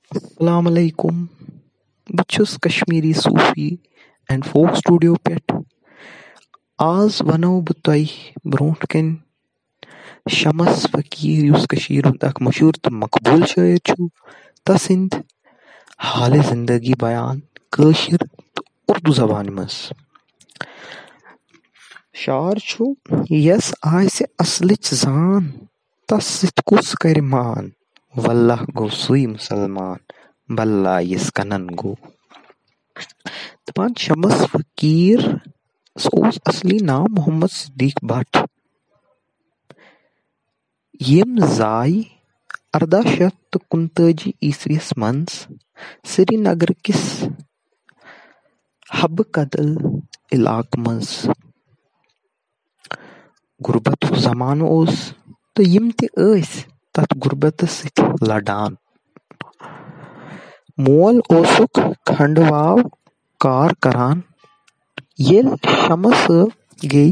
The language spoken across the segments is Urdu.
السلام علیکم. بہٕ چھُس Kashmiri Sufi and folk studio پٮ۪ٹھ. آز وَنو بہٕ تۄہہِ برونٛٹھ کَنۍ شمس فقیٖر یُس کٔشیٖرِ ہُنٛد اکھ مشہوٗر تہٕ مقبوٗل شٲعر چھُ تسٕنٛدۍ حالہِ زندگی بیان کٲشِر تہٕ اُردو زبانہِ منٛز. شعر چھُ یَس آسہِ اصلٕچ زان تس سۭتۍ کُس کرِ مان واللہ گوٚو سُے مُسلمان بلہ یس کنن گوٚو. دپان شمس فقیٖر سُہ اوس اصلی ناو محمد صدیق بٹ ییٚمۍ زاے 1839 عیسویس منٛز سری نگر کِس حبہٕ کدل علاقہٕ منٛز. غُربتُک زمانہٕ اوس تہٕ یِم تہِ ٲسۍ تتھ غُربتس سۭتۍ لڑان. مول اوسُکھ کھنڈواو کار کران. ییٚلہِ شمس صٲب گٔے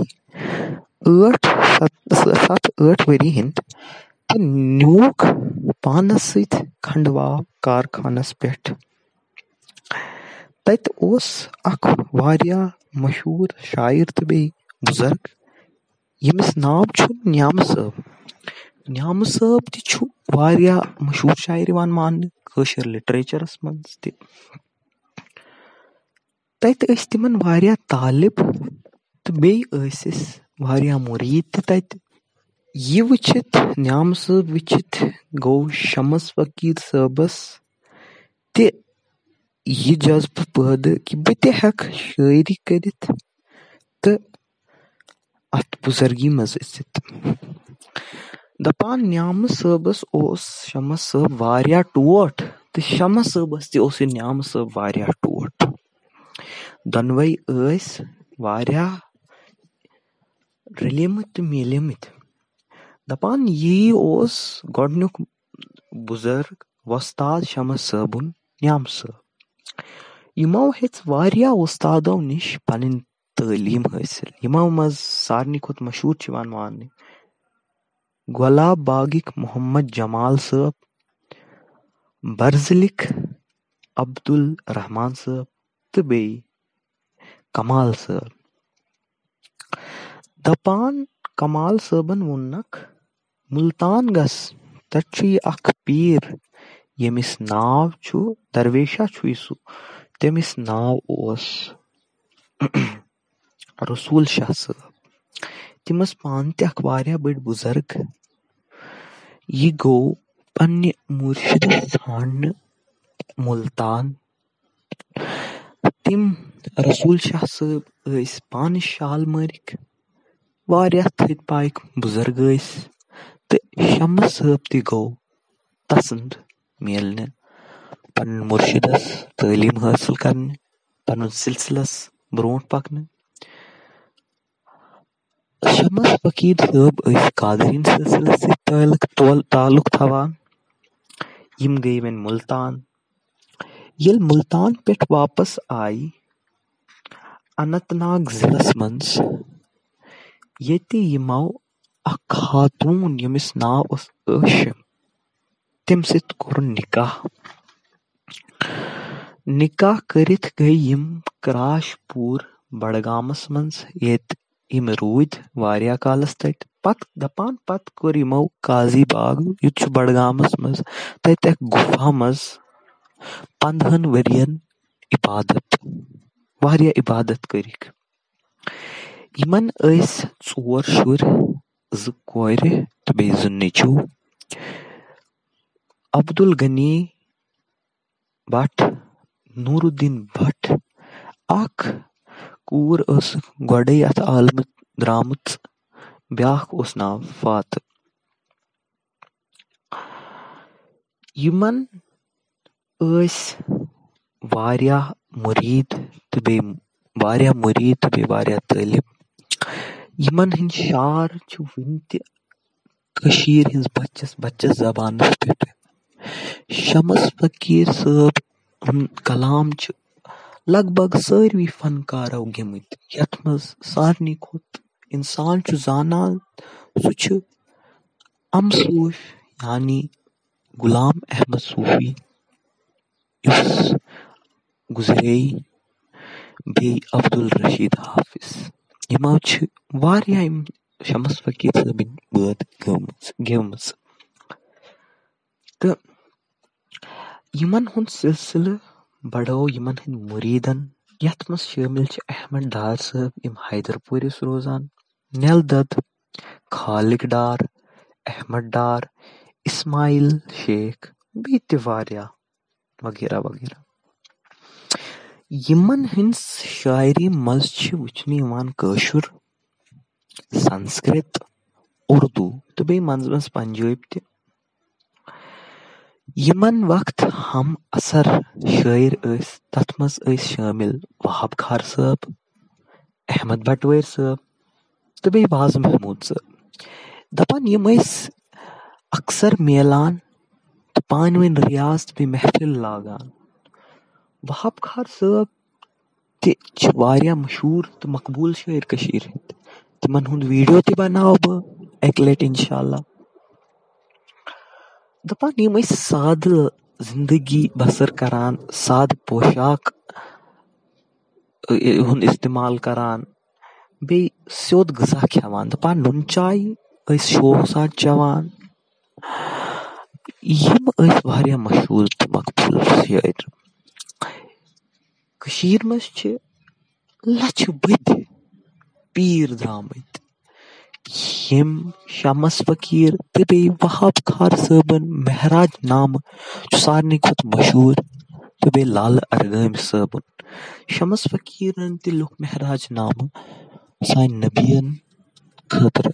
7-8 ؤری ہٕنٛدۍ تہٕ نیوٗکھ پانس سۭتۍ کھنڈواو کارخانس پٮ۪ٹھ. تتہِ اوس اکھ واریاہ مشہوٗر شاعر تہٕ بیٚیہِ بُزرگ ییٚمِس ناو چھُ نیامہٕ صٲب. نیامہٕ صٲب تہِ چھُ واریاہ مشہوٗر شاعر یِوان ماننہٕ کٲشِر لِٹریچرس منٛز تہِ. تتہِ ٲسۍ تِمن واریاہ طالب تہٕ بیٚیہِ ٲسِس واریاہ مُریٖد تہِ تتہِ. یہِ وٕچھِتھ نیامہٕ صٲب وٕچھِتھ گوٚو شمس فقیٖر صٲبس تہِ یہِ جذبہٕ پٲدٕ کہِ بہٕ تہِ ہٮ۪کہٕ شٲعری کٔرِتھ تہٕ اتھ بُزرگی منٛز أژِتھ. دپان نیامہٕ صٲبس اوس شمس صٲب واریاہ ٹوٹھ تہٕ شمس صٲبس تہِ اوس یہِ نیامہٕ صٲب واریاہ ٹوٹھ. دۄنوے ٲسۍ واریاہ رٔلیمٕتۍ تہٕ میلیمٕتۍ. دپان یی اوس گۄڈنیُک بُزرگ وۄستاد شمس صٲبُن نیامہٕ صٲب. یِمو ہیٚژ واریاہ وۄستادو نِش پنٕنۍ تعلیٖم حٲصِل. یِمو منٛز سارنٕے کھۄتہٕ مشہوٗر چھِ یِوان ماننہٕ گۄلاب باغٕکۍ محمد جمال صٲب، برزٕلٕکۍ عبدالرحمان صٲب تہٕ بیٚیہِ کمال صٲب. دپان کمال صٲبن ووٚننکھ مُلتان گژھ تتہِ چھُ یہِ اکھ پیٖر ییٚمِس ناو چھُ درویشا چھُے سُہ تٔمِس ناو اوس رسوٗل شاہ صٲب. تِم ٲسۍ پانہٕ تہِ اکھ واریاہ بٔڑۍ بُزرگ. یہِ گوٚو پننہِ مُرشِدس ژھانڈنہِ مُلتان. تِم رسوٗل شاہ صٲب ٲسۍ پانہٕ شالمٲرِکۍ واریاہ تھٔدۍ پایِکۍ بُزرگ ٲسۍ تہٕ شمس صٲب تہِ گوٚو تسُنٛد میلنہِ پنٕنۍ مُرشِدس تعلیٖم حٲصِل کرنہِ پنُن سلسلس برونٛٹھ پکنہٕ. شمس فقیٖر صٲب ٲسۍ قادریٖن سلسلس سۭتۍ تعلق تھاوان. یِم گٔے وۄنۍ مُلتان. ییٚلہِ مُلتان پٮ۪ٹھ واپس آیہِ اننت ناگ ضلعس منٛز ییٚتہِ یِمو اکھ خاتوٗن ییٚمِس ناو اوس عٲشم تٔمۍ سۭتۍ کوٚر نکاح. نکاح کٔرِتھ گٔے یِم کراش پوٗر بڈگامس منٛز ییٚتہِ یِم روٗدۍ واریاہ کالس تتہِ. پتہٕ کوٚر یِمو قاضی باغ یہِ تہِ چھُ بڈگامس منٛز تتہِ اکھ گُفا منٛز 15 ؤرین عبادت واریاہ عبادت کٔرِکھ. یِمن ٲسۍ 4 شُرۍ 2 کورِ تہٕ بیٚیہِ 2 نیٚچوٗ. Abdul Ghani but, Noor Uddin but اکھ کوٗر ٲسٕکھ گۄڈے اتھ عالمہٕ درامٕژ بیٛاکھ اوس ناو فاتہٕ. یِمن ٲسۍ واریاہ مُریٖد تہٕ بیٚیہِ واریاہ طٲلب. یِمن ہٕنٛدۍ شعر چھِ وُنہِ تہِ کٔشیٖرِ ہٕنٛز بچس زبانس پٮ۪ٹھ. شمس فقیٖر صٲب ہُنٛد کلام چھُ لگ بگ سٲروٕے فنکارو گیٚمٕتۍ. یتھ منٛز سارنٕے کھۄتہٕ انسان چھُ زانان سُہ چھُ صوٗفۍ یعنی غلام احمد صوٗفی. یُس گُزرے بیٚیہِ عبدالرشیٖد حافظ یِمو چھِ واریاہ یِم شمس فقیٖر صٲبٕنۍ بٲتھ گیٚومٕژ تہٕ یِمن ہُنٛد سلسلہٕ بڑو یِمن ہٕنٛدۍ مُریٖدن یتھ منٛز شٲمِل چھِ احمد ڈار صٲب یِم حیدر پوٗرِس روزان نِل دت خالق ڈار احمد ڈار اسماعیل شیخ بیٚیہِ تہِ واریاہ وغیرہ وغیرہ یِمن ہٕنٛز شاعری منٛز چھِ وٕچھنہٕ یِوان کٲشُر سنسکرت اردوٗ تہٕ بیٚیہِ منٛزٕ منٛزٕ پنجٲبۍ تہِ یِمن وقت ہم اثر شٲعر ٲسۍ تتھ منٛز ٲسۍ شٲمِل وہاب خار صٲب احمد بٹوٲرۍ صٲب تہٕ بیٚیہِ واز محموٗد صٲب دپان یِم ٲسۍ اکثر میلان تہٕ پانہٕ ؤنۍ ریاض تہٕ بیٚیہِ محفِل لاگان وہاب خار صٲب تہِ چھِ واریاہ مشہوٗر تہٕ مقبوٗل شٲعر کٔشیٖرِ ہٕنٛدۍ تِمن ہُنٛد ویٖڈیو تہِ بناوٕ بہٕ اکہِ لٹہِ انشاء اللہ دپان یِم ٲسۍ سادٕ زندگی بسر کران سادٕ پوشاک ہُنٛد استعمال کران بیٚیہِ سیوٚد غذا کھٮ۪وان دپان نُن چاے ٲسۍ شوق سان چٮ۪وان یِم ٲسۍ واریاہ مشہوٗر تہٕ مقبوٗل شٲعر کٔشیٖرِ منٛز چھِ لچھِ بٔدۍ پیٖر درٛامٕتۍ یِم شمس فقیٖر تہٕ بیٚیہِ وہاب خار صٲبن مہراج نامہٕ چھُ سارنٕے کھۄتہٕ مشہوٗر تہٕ بیٚیہِ لالہٕ ارغٲمۍ صٲبُن شمس فقیٖرن تہِ لیوٗکھ مہراج نامہٕ سانہِ نبیَن خٲطرٕ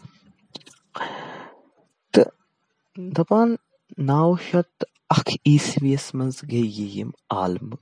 تہٕ دپان 901 عیٖسویَس منٛز گٔے یِم عالمہٕ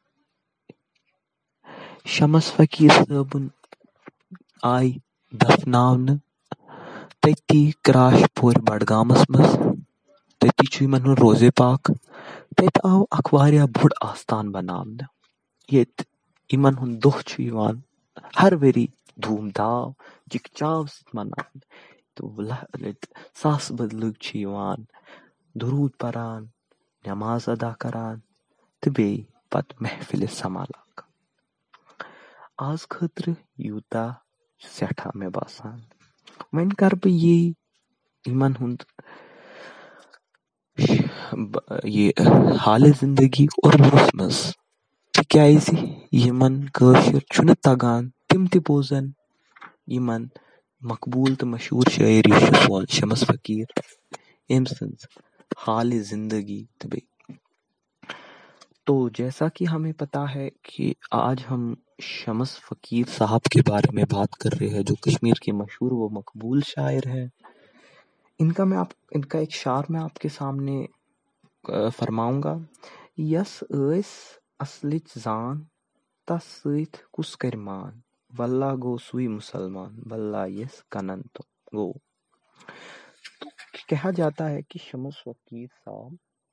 شمس فقیٖر صٲبُن آیہِ دفناونہٕ تٔتی کراش پورِ بڈگامس منٛز تٔتی چھُ یِمن ہُنٛد روزے پاک تتہِ آو اکھ واریاہ بوٚڑ آستان بناونہٕ ییٚتہِ یِمن ہُنٛد دۄہ چھُ یِوان ہر ؤری دھوٗم دھام چِکہٕ چاو سۭتۍ مناونہٕ تہٕ ساسہٕ بٔدۍ لُکھ چھِ یِوان دروٗد پران نٮ۪ماز ادا کران تہٕ بیٚیہِ پتہٕ محفِلہِ سمالاگان آز خٲطرٕ یوٗتاہ چھُ سٮ۪ٹھاہ مےٚ باسان وۄنۍ کرٕ بہٕ یِمن ہُنٛد یہِ حالہِ زندگی اردوٗوس منٛز تِکیازِ یِمن کٲشُر چھُنہٕ تگان تِم تہِ بوزن یِمن مقبوٗل تہٕ مشہوٗر شٲعر یُس چھُ سون شمس فقیٖر أمۍ سٕنٛز حالِ زندگی تہٕ بیٚیہِ تو جیسا کہ ہمیں پتا ہے کہ آج ہم شمس فقیر صاحب کے بارے میں بات کر رہے ہیں جو کشمیر کے مشہور و مقبول شاعر ہیں ان کا ایک شعر میں آپ کے سامنے فرماؤں گا یس ٲسۍ اصلٕچ زان تس سۭتۍ کُس کرِ مان واللہ گوٚو سُے مسلمان واللہ یس کنن تو گو تو کہا جاتا ہے کہ شمس فقیر صاحب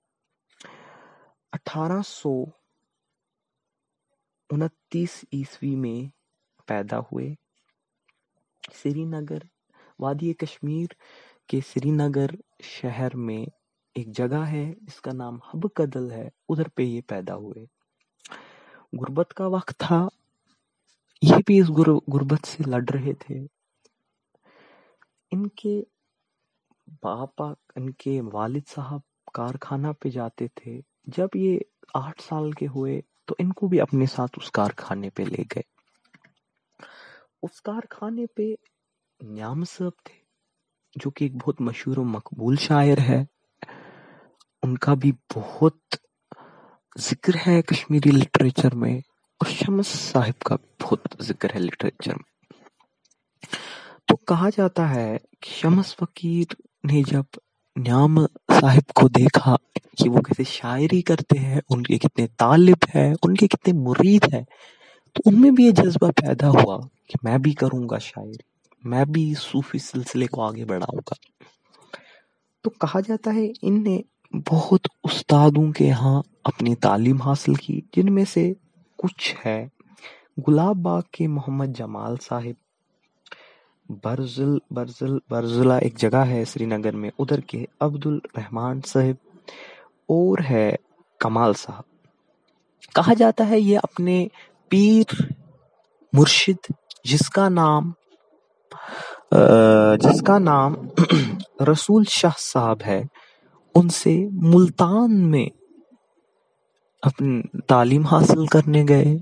1829 عیسوی میں پیدا ہوئے سری نگر وادی کشمیر کے سری نگر شہر میں ایک جگہ ہے جس کا نام حب کدل ہے ادھر پہ یہ پیدا ہوئے غربت کا وقت تھا یہ بھی اس غربت سے لڑ رہے تھے ان کے باپا ان کے والد صاحب کارخانہ پہ جاتے تھے جب یہ 8 سال کے ہوئے تو ان کو بھی اپنے ساتھ اس کارخانے پہ لے گئے اس کارخانے پہ نیام صاحب تھے جو کہ ایک بہت مشہور و مقبول شاعر ہے ان کا بھی بہت ذکر ہے کشمیری لٹریچر میں اور شمس صاحب کا بھی بہت ذکر ہے لٹریچر میں تو کہا جاتا ہے کہ شمس فقیر نے جب نیام صاحب کو دیکھا کہ وہ کیسے شاعری کرتے ہیں ان کے کتنے طالب ہیں ان کے کتنے مرید ہیں تو ان میں بھی یہ جذبہ پیدا ہوا کہ میں بھی کروں گا شاعری میں بھی صوفی سلسلے کو آگے بڑھاؤں گا تو کہا جاتا ہے ان نے بہت استادوں کے یہاں اپنی تعلیم حاصل کی جن میں سے کچھ ہے گلاب باغ کے محمد جمال صاحب برزلہ ایک جگہ ہے سری نگر میں ادھر کے عبد الرحمان صاحب اور ہے کمال صاحب کہا جاتا ہے یہ اپنے پیر مرشد جس کا نام رسول شاہ صاحب ہے، ان سے ملتان میں اپنی تعلیم حاصل کرنے گئے.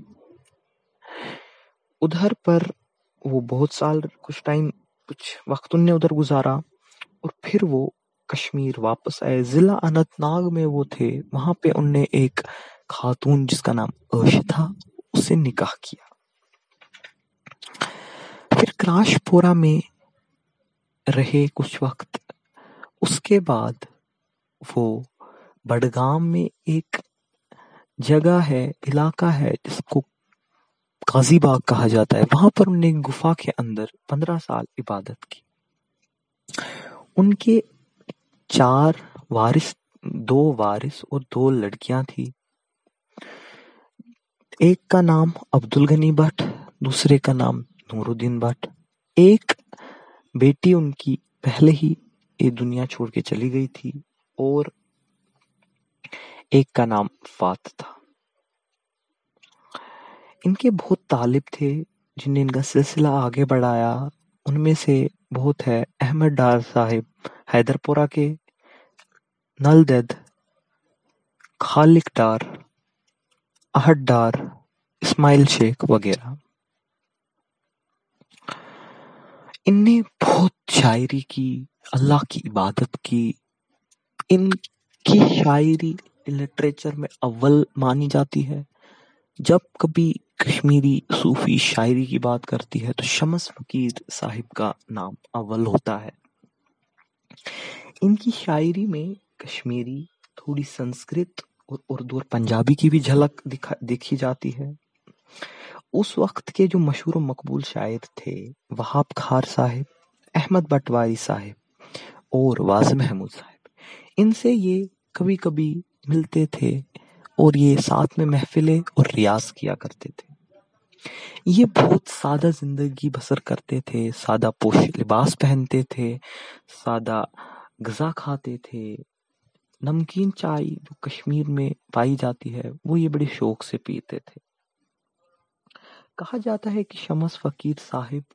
ادھر پر وہ بہت سال کچھ وقت ان نے ادھر گزارا اور پھر وہ کشمیر واپس آئے. ضلع اننت ناگ میں وہ تھے. وہاں پہ ان نے ایک خاتون جس کا نام عائشہ تھا اس سے نکاح کیا. پھر کراش پورہ میں رہے کچھ وقت. اس کے بعد وہ بڈگام میں ایک جگہ ہے، علاقہ ہے جس کو غازی باغ کہا جاتا ہے. وہاں پر انہوں نے ایک گفا کے اندر 15 سال عبادت کی. ان کے 4 وارث، 2 وارث اور 2 لڑکیاں تھی. ایک کا نام عبدالغنی بٹ، دوسرے کا نام نور الدین بٹ. ایک بیٹی ان کی پہلے ہی یہ دنیا چھوڑ کے چلی گئی تھی اور ایک کا نام فات تھا. ان کے بہت طالب تھے جن نے ان کا سلسلہ آگے بڑھایا. ان میں سے بہت ہے احمد ڈار صاحب حیدر پورہ کے، نل دید، خالق ڈار، احد ڈار، اسماعیل شیخ وغیرہ. ان نے بہت شاعری کی، اللہ کی عبادت کی. ان کی شاعری لٹریچر میں اول مانی جاتی ہے. جب کبھی کشمیری صوفی شاعری کی بات کرتی ہے تو شمس فقیر صاحب کا نام اول ہوتا ہے. ان کی شاعری میں کشمیری، تھوڑی سنسکرت اور اردو اور پنجابی کی بھی جھلک دیکھی جاتی ہے. اس وقت کے جو مشہور و مقبول شاعر تھے وہاب کھار صاحب، احمد بٹواری صاحب اور واز محمود صاحب، ان سے یہ کبھی کبھی ملتے تھے اور یہ ساتھ میں محفلیں اور ریاض کیا کرتے تھے. یہ بہت سادہ زندگی بسر کرتے تھے، سادہ پوش لباس پہنتے تھے، سادہ غذا کھاتے تھے. نمکین چائے جو کشمیر میں پائی جاتی ہے وہ یہ بڑے شوق سے پیتے تھے. کہا جاتا ہے کہ شمس فقیر صاحب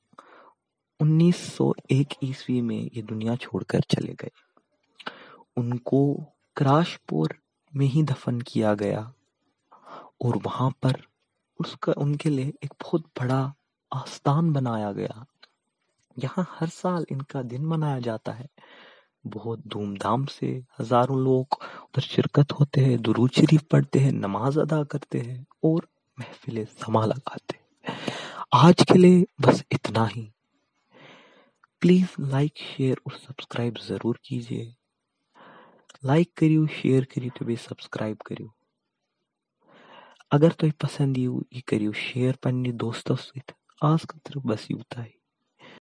1901 عیسوی میں یہ دنیا چھوڑ کر چلے گئے. ان کو کراش پور میں ہی دفن کیا گیا اور وہاں پر ان کے لیے ایک بہت بڑا آستان بنایا گیا. یہاں ہر سال ان کا دن منایا جاتا ہے. بہت دھوم دھام سے ہزاروں لوگ ادھر شرکت ہوتے ہیں، درود شریف پڑھتے ہیں، نماز ادا کرتے ہیں اور محفل سما لگاتے ہیں. آج کے لیے بس اتنا ہی. پلیز لائک، شیئر اور سبسکرائب ضرور کیجیے. لائک کریو، شیئر کریو تو بھی سبسکرائب کریو. اگر تۄہہِ پسند یِیو یہِ کٔرِو شِیر پننہِ دوستو سۭتۍ. آز خٲطرٕ بس یوٗتاہ.